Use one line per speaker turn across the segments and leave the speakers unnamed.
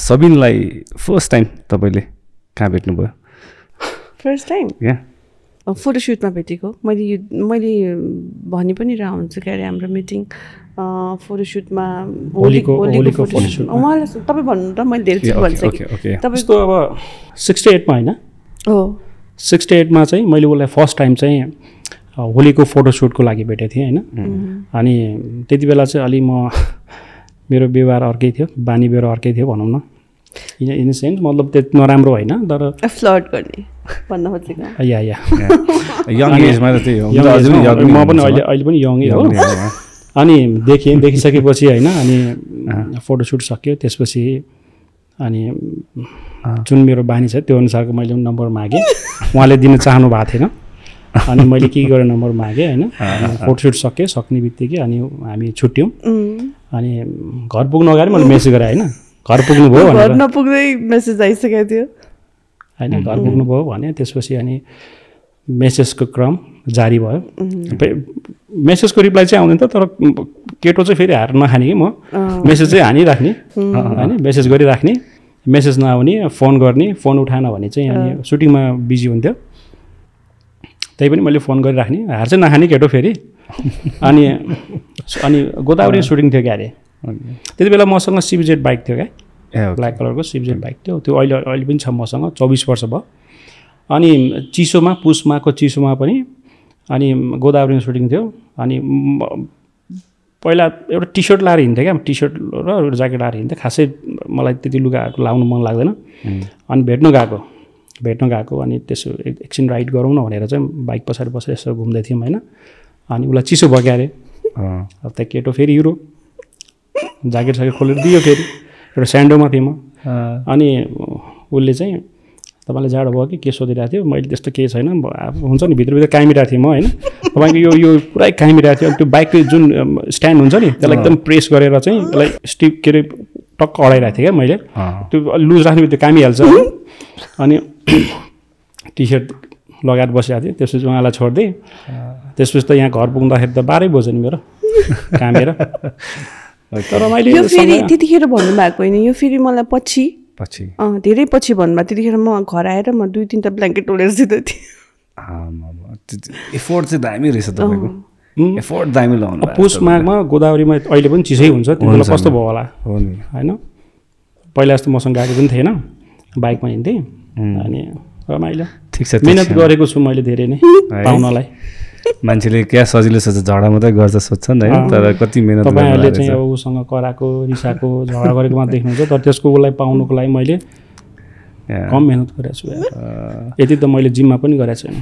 सबिनलाई first time तपाईले कहाँ भेट्नुभयो?
First time फोटोसुटमा भेटेको। मैले भनि पनि रह हुन्छु के अरे हाम्रो मिटिङ फोटोसुटमा होलीको फोटोसुट। उहाँलाई तपाईँ भन्नु त, मैले धेरै चाहिँ भनिसकेँ।
तपाईँको अब 68 मा होइन
हो
68 मा चाहिँ मैले उसलाई फर्स्ट टाइम चाहिँ होलीको फोटोसुटको लागि भेटेको थिएँ होइन। अनि त्यति बेला चाहिँ अलि मेरो व्यवहार अर्कै थियो, बानी व्यवहार अर्कै थियो भनौँ न। इन सेन्स मतलब त्यति नराम्रो होइन, तर
फ्लर्ट गर्ने भन्न खोजेको।
या
यङ एजमा त त्यही हो,
म पनि अहिले पनि यङै हो। अनि देखिसकेपछि होइन, अनि फोटोसुट सक्यो। त्यसपछि अनि जुन मेरो बानी छ त्यो अनुसारको मैले नम्बर मागेँ। उहाँले दिन चाहनु भएको थिएन, अनि मैले के गरेँ नम्बर मागेँ होइन। फोटोसुट सक्ने बित्तिकै अनि हामी छुट्यौँ। अनि घर पुग्नु अगाडि मैले मेसेज गरेँ होइन, घर पुग्नुभयो
भनेर। घर नपुग्दै मेसेज आइसकेको थियो
होइन, घर पुग्नुभयो भने। त्यसपछि अनि मेसेजको क्रम जारी भयो। मेसेजको रिप्लाई चाहिँ आउँदैन, तर केटो चाहिँ फेरि हार नखाने कि म मेसेज चाहिँ हानिराख्ने होइन, मेसेज गरिराख्ने। मेसेज नआउने फोन गर्ने, फोन उठाएन भने चाहिँ अनि सुटिङमा बिजी हुन्थ्यो। त्यही पनि मैले फोन गरिराख्ने, हार चाहिँ नखाने केटो फेरि। अनि गोदावरी सुटिङ थियो क्या अरे। त्यति बेला मसँग सिबिजेड बाइक थियो क्या, ब्ल्याक कलरको सिबिजेड बाइक थियो। त्यो अहिले पनि छ मसँग, 24 वर्ष भयो। अनि चिसोमा पुसमाको चिसोमा पनि अनि गोदावरीमा सुटिङ थियो। अनि पहिला एउटा टी सर्ट लाएर हिँड्थेँ क्या, टी सर्ट र एउटा ज्याकेट लाएर हिँड्थेँ। खासै मलाई त्यति लुगाहरू लाउनु मन लाग्दैन। अनि भेट्न गएको अनि त्यसो एकछिन राइड गरौँ न भनेर चाहिँ बाइक पछाडि बसेर यसो घुम्दै थियौँ होइन। अनि उसलाई चिसो भयो अरे। अब त्यहाँ केटो फेरि हिरो, ज्याकेट खोलेर दियो। फेरि एउटा स्यान्डोमा थिएँ म। अनि उसले चाहिँ तपाईँलाई जाडो भयो कि के सोधिरहेको थियो। मैले त्यस्तो केही छैन, हुन्छ नि भित्रभित्र कामिरहेको थिएँ म होइन। तपाईँको यो पुरै कामिरहेको थियो। त्यो बाइकको जुन स्ट्यान्ड हुन्छ नि त्यसलाई एकदम प्रेस गरेर चाहिँ त्यसलाई स्टिप के अरे टक्क अडाइरहेको थिएँ क्या मैले। त्यो लुज राख्ने बित्तिकै कामिहाल्छ। अनि टी सर्ट लगाएर बसिरहेको थिएँ। त्यसपछि उहाँलाई छोडिदिएँ। त्यसपछि त यहाँ घर पुग्दाखेरि त 12 बज्यो नि मेरो कामेर। तर मैले
यो फेरि त्यतिखेर भन्नुभएको होइन, यो फेरि मलाई पछि धेरै पछि भन्नुभयो। त्यतिखेर म घर आएर म 2-3टा ब्ल्याङ्केट ओढेर सुतेको थिएँ।
एफोर्ट चाहिँ दामी रहेछ तपाईँको, एफोर्ट दामी लाउनु।
पुस माघमा गोदावरीमा अहिले पनि चिसै हुन्छ, त्यो बेला कस्तो भयो होला होइन। पहिला जस्तो मसँग गाडी पनि थिएन, बाइकमा हिँड्थेँ। अनि रमाइलो
ठिक छ,
मिहिनेत गरेको छु मैले धेरै नै पाउनलाई।
मान्छेले क्या सजिलो सोच्छ, झगडा मात्रै गर्छ सोध्छन् होइन, तर कति मिहिनेत
तपाईँहरूले चाहिँ अब उसँग कराएको रिसाएको झगडा गरेको मात्रै देख्नुहुन्छ, तर त्यसको उसलाई पाउनुको लागि मैले कम मिहिनेत गरेको छु। यति त मैले जिममा पनि गरेको छैन।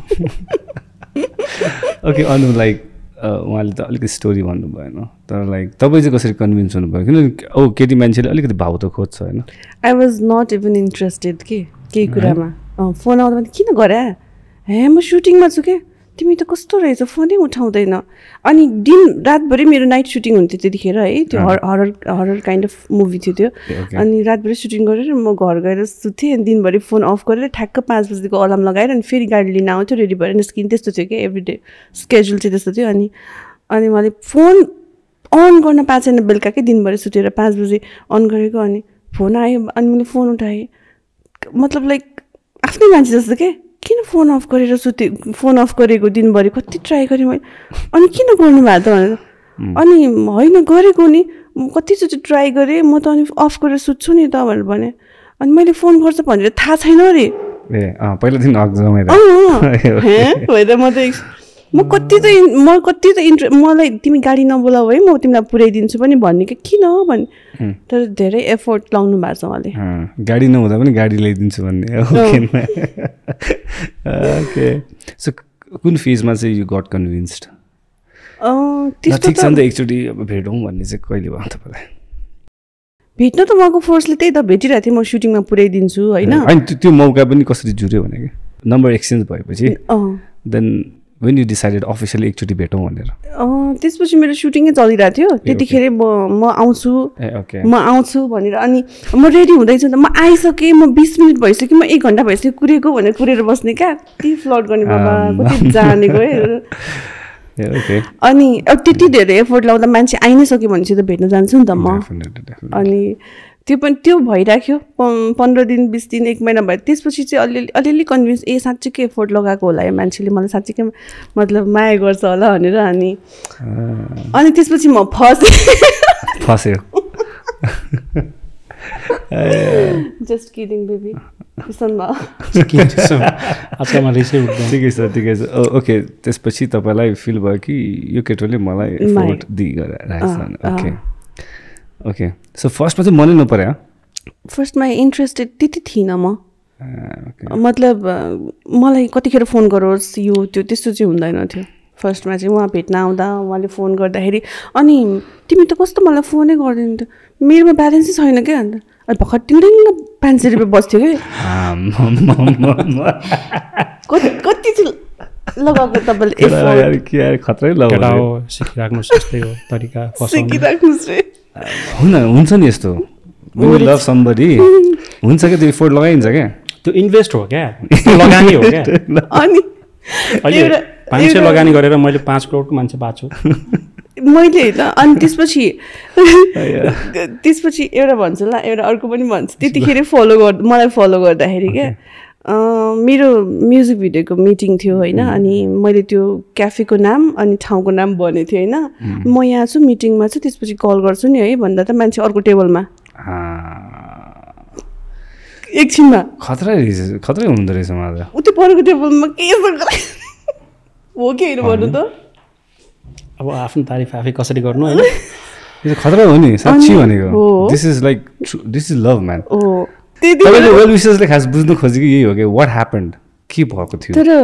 ओके, अनु लाइक उहाँले त अलिकति स्टोरी भन्नु भएन, तर लाइक तपाईँ चाहिँ कसरी कन्भिन्स हुनुभयो? किनभने केटी मान्छेले अलिकति भाउ त खोज्छ होइन।
I was not even interested के केही कुरामा। फोन आउँदा पनि किन गरे, हे म सुटिङमा छु के, तिमी त कस्तो रहेछ फोनै उठाउँदैन। अनि दिन रातभरि मेरो नाइट सुटिङ हुन्थ्यो त्यतिखेर है, त्यो हरर काइन्ड अफ मुभी थियो त्यो। अनि रातभरि सुटिङ गरेर म घर गएर सुत्थेँ। अनि दिनभरि फोन अफ गरेर ठ्याक्क 5 बजीको अलार्म लगाएर अनि फेरि गाडी लिन आउँथ्यो, रेडी भएर निस्किने। त्यस्तो थियो क्या एभ्रिडे स्केड्युल चाहिँ त्यस्तो थियो। अनि मैले फोन अन गर्न पाएको छैन बेलुका के, दिनभरि सुतेर 5 बजी अन गरेको। अनि फोन आयो, अनि मैले फोन उठाएँ। मतलब लाइक आफ्नै मान्छे जस्तो के, किन फोन अफ गरेर फोन अफ गरेको दिनभरि कति ट्राई गरेँ मैले, अनि किन गर्नुभएको त भनेर। अनि होइन गरेको नि, कतिचोटि ट्राई गरेँ म त, अनि अफ गरेर सुत्छु नि त भनेर भने। अनि मैले फोन गर्छ भनेर थाहा छैन अरे। म कति त मलाई तिमी गाडी नबोलाऊ है, म तिमीलाई पुर्याइदिन्छु पनि भन्ने कि किन भने। तर धेरै एफोर्ट लाउनु भएको छ उहाँले,
गाडी नहुँदा पनि गाडी ल्याइदिन्छु भन्ने। ओके, सो कुन फेजमा चाहिँ यु गट कन्भिन्स्ड? ठिक छ नि त, एकचोटि अब भेटौँ भन्ने चाहिँ कहिले भयो तपाईँलाई?
भेट्न त उहाँको फोर्सले त्यही त भेटिरहेको थिएँ, म सुटिङमा पुर्याइदिन्छु होइन।
त्यो मौका पनि कसरी जुर्यो भने कि नम्बर एक्सचेन्ज भएपछि then when you decided officially एकचोटि भेटौँ भनेर?
त्यसपछि मेरो सुटिङै चलिरहेको थियो त्यतिखेर। म आउँछु भनेर अनि म रेडी हुँदैछु त, म आइसकेँ, म 20 मिनट भइसक्यो, म 1 घन्टा भइसक्यो कुरेको भनेर कुरेर बस्ने क्या। कति फ्लर्ट गर्ने बाबा, कति जानेको है। अनि अब त्यति धेरै एफोर्ट लाउँदा मान्छे आइ नै सक्यो भनेपछि त भेट्न जान्छु नि त म। अनि त्यो पनि त्यो भइराख्यो 15 दिन 20 दिन 1 महिना भयो त्यसपछि चाहिँ अलिअलि कन्भिन्स साँच्चीकै एफोर्ट लगाएको होला यो मान्छेले मलाई साँच्चीकै मतलब माया गर्छ होला भनेर अनि त्यसपछि म
फस्यो
जस्ट किडिङ बेबी
ठिकै छ ओके त्यसपछि तपाईँलाई फिल भयो कि यो केटोले मलाई एफोर्ट दिइरहेको ओके सो फर्स्टमा चाहिँ मनै नपर्यो
फर्स्टमा इन्ट्रेस्टेड त्यति थिइनँ म मतलब मलाई कतिखेर फोन गरोस् यो त्यो त्यस्तो चाहिँ हुँदैन थियो फर्स्टमा चाहिँ उहाँ भेट्न आउँदा उहाँले फोन गर्दाखेरि अनि तिमी त कस्तो मलाई फोनै गर्दैन थियो मेरोमा ब्यालेन्सै छैन क्या अन्त अनि भर्खर टिङ 500 रुपियाँ बस्थ्यो कि कति चाहिँ लगाएको तपाईँले
खतरै हुन्छ नि यस्तो लभ समबडी हुन्छ क्या त्यो एफोर्ट लगाइन्छ क्या
त्यो इन्भेस्ट हो क्या लगानी हो क्या
अनि
अहिले 500 लगानी गरेर मैले 5 करोडको मान्छे पाछु
मैले होइन अनि त्यसपछि एउटा भन्छु ल एउटा अर्को पनि भन्छु त्यतिखेर मलाई फलो गर्दाखेरि क्या मेरो म्युजिक भिडियोको मिटिङ थियो होइन अनि मैले त्यो क्याफेको नाम अनि ठाउँको नाम भनेको थिएँ होइन म यहाँ छु मिटिङमा छु त्यसपछि कल गर्छु नि है भन्दा त मान्छे अर्को टेबलमा एकछिनमा
खतरै हुँदो रहेछ मलाई
उतै परेको टेबलमा के हो कि होइन भन्नु त
अब आफ्नो तारिफ आफै कसरी गर्नु होइन
यो खतरा हो नि साच्चै भनेको दिस इज लभ म्यान तपाईँले वेल विशेसले खास बुझ्नु खोजेको यही हो कि वाट ह्यापन्ड के भएको थियो
तर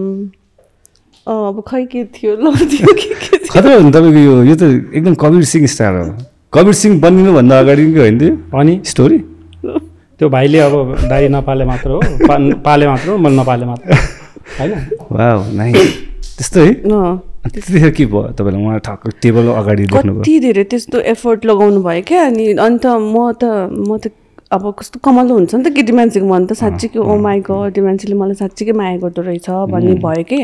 अब खै के थियो लभ थियो के
खतरा हो नि तपाईँको यो त एकदम कबीर सिंह स्टाइल हो कबीर सिंह बनिनुभन्दा अगाडिको होइन त्यो
अनि
स्टोरी
त्यो भाइले अब दाइ नपाले मात्र हो पाले मात्र हो मैले नपाले मात्र होइन
वाउ नाइस त्यस्तो है त्यतिखेर के भयो तपाईँलाई उहाँ ठक्क टेबल अगाडि देख्नुभयो
कति धेरै त्यस्तो एफोर्ट लगाउनु भयो क्या अनि अन्त म त अब कस्तो कमलो हुन्छ नि त केटी मान्छेको मन त साँच्चीकै ओ माई गड त्यो मान्छेले मलाई साँच्चीकै माया गर्दो रहेछ भन्ने भयो कि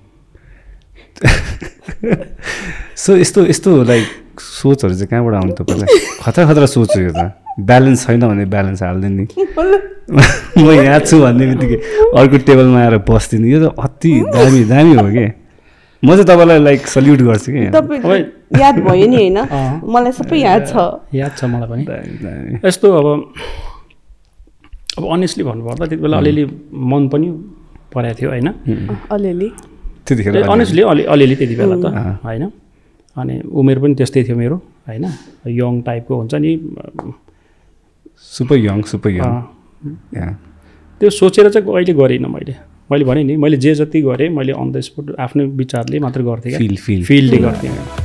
सो यस्तो लाइक सोचहरू चाहिँ कहाँबाट आउनु तपाईँलाई खतरा सोच हो यो त ब्यालेन्स छैन भने ब्यालेन्स हाल्दैन नि म यहाँ छु भन्ने बित्तिकै अर्को टेबलमा आएर बस्दिनँ यो त अति दामी हो कि म चाहिँ तपाईँलाई लाइक सल्युट गर्छु कि
तपाईँ याद भयो नि होइन मलाई सबै याद
छ मलाई पनि यस्तो अब अनेस्टली भन्नुपर्दा त्यति बेला अलिअलि मन पनि परेको थियो होइन
अलिअलि
त्यतिखेर
अनेस्टली अलिअलि त्यति बेला त होइन अनि उमेर पनि त्यस्तै थियो मेरो होइन यङ टाइपको हुन्छ नि
सुपर यङ
त्यो सोचेर चाहिँ अहिले गरिनँ मैले भने नि मैले जे जति गरेँ मैले अन द स्पोट आफ्नो विचारले मात्र गर्थेँ
फिलले
गर्थेँ